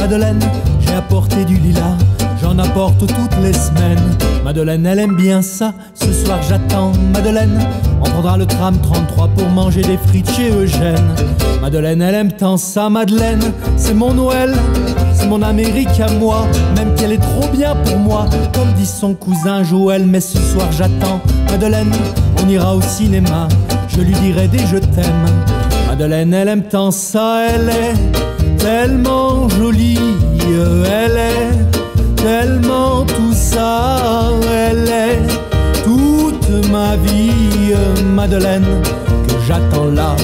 Madeleine, j'ai apporté du lilas, j'en apporte toutes les semaines. Madeleine, elle aime bien ça, ce soir j'attends Madeleine. On prendra le tram 33 pour manger des frites chez Eugène. Madeleine, elle aime tant ça, Madeleine, c'est mon Noël, c'est mon Amérique à moi, même qu'elle est trop bien pour moi, comme dit son cousin Joël. Mais ce soir j'attends Madeleine, on ira au cinéma, je lui dirai des je t'aime. Madeleine, elle aime tant ça, elle est tellement jolie, elle est tellement tout ça, elle est toute ma vie, Madeleine, que j'attends là.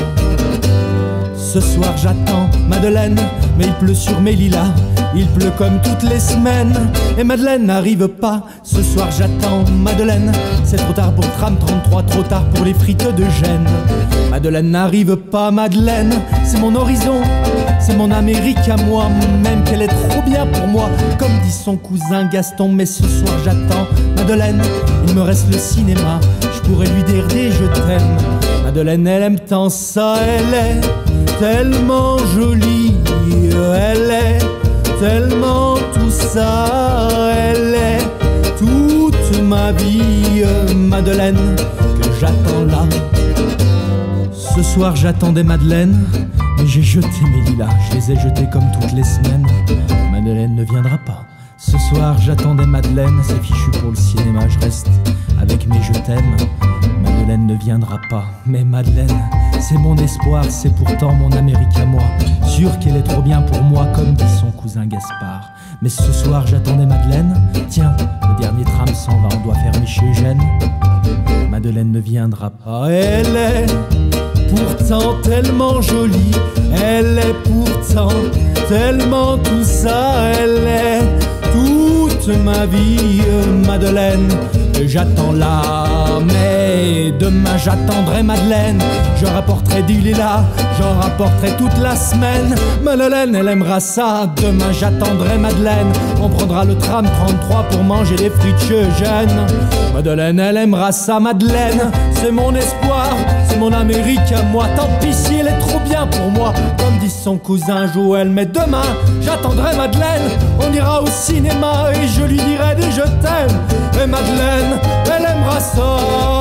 Ce soir j'attends Madeleine, mais il pleut sur mes lilas, il pleut comme toutes les semaines, et Madeleine n'arrive pas. Ce soir j'attends Madeleine, c'est trop tard pour le tram 33, trop tard pour les frites de Gênes. Madeleine n'arrive pas, Madeleine, c'est mon horizon, c'est mon Amérique à moi, même qu'elle est trop bien pour moi, comme dit son cousin Gaston. Mais ce soir j'attends Madeleine, il me reste le cinéma, je pourrais lui dire des je t'aime. Madeleine, elle aime tant ça, elle est tellement jolie, elle est tellement tout ça, elle est toute ma vie, Madeleine, que j'attends là. Ce soir j'attendais Madeleine, mais j'ai jeté mes lilas, je les ai jetés comme toutes les semaines. Madeleine ne viendra pas. Ce soir j'attendais Madeleine, c'est fichu pour le cinéma, je reste avec mes je t'aime. Madeleine ne viendra pas, mais Madeleine, c'est mon espoir, c'est pourtant mon Amérique à moi. Sûr qu'elle est trop bien pour moi, comme dit son cousin Gaspard. Mais ce soir j'attendais Madeleine, tiens, le dernier tram s'en va, on doit fermer chez Gênes. Madeleine ne viendra pas, elle est pourtant tellement jolie, elle est pourtant tellement tout ça, elle est toute ma vie, Madeleine, que j'attends là. Mais demain j'attendrai Madeleine, je rapporterai du lilas, j'en rapporterai toute la semaine. Madeleine, elle aimera ça, demain j'attendrai Madeleine, on prendra le tram 33 pour manger des frites chez Eugène. Madeleine, elle aimera ça, Madeleine, c'est mon espoir, c'est mon Amérique à moi. Tant pis si elle est trop bien pour moi, comme dit son cousin Joël. Mais demain j'attendrai Madeleine, on ira au cinéma et je lui dirai des je t'aime. Et Madeleine, elle aimera ça.